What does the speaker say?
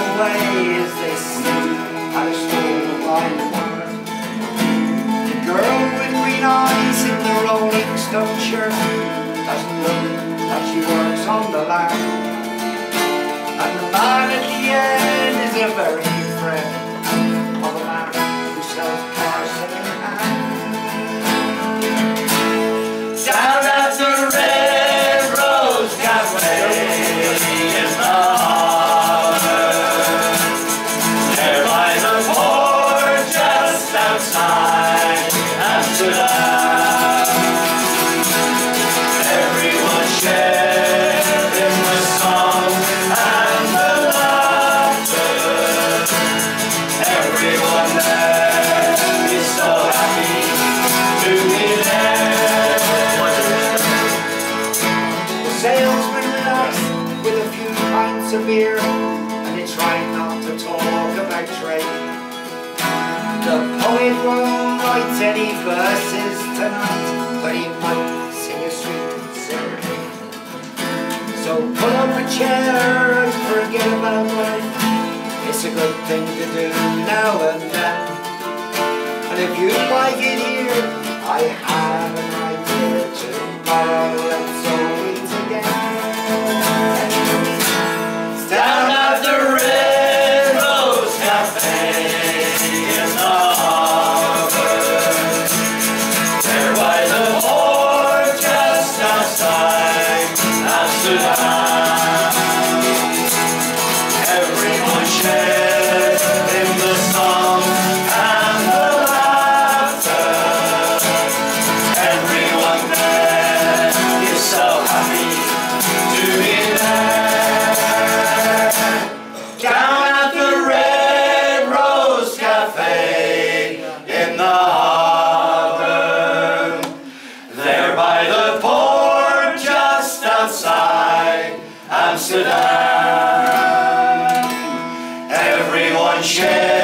away as they sit at a stroll by the bar. The girl with green eyes in the Rolling Stone shirt doesn't look like she works on the land. And the man at the end is a very good friend of a man who sells cars second hand. Down at the Red Rose Cafe in the harbour, there by the port just outside Amsterdam, everyone shared in the song and the laughter. Everyone there is so happy to be there. The salesman relaxed with a few pints of beer, and he tried not to talk about trade. The poet won't write any verses tonight, but he might sing a sweet serenade. So pull up a chair and forget about life. It's a good thing to do now and then. And if you like it here, I have an idea. Tomorrow let's all meet again. Down at the Red Rose Cafe in the harbour, there by the port just outside Amsterdam, everyone shared in the song and the laughter. Everyone there is so happy to be there. Down at the Red Rose Cafe in the harbour, there by the port just outside Amsterdam, everyone shared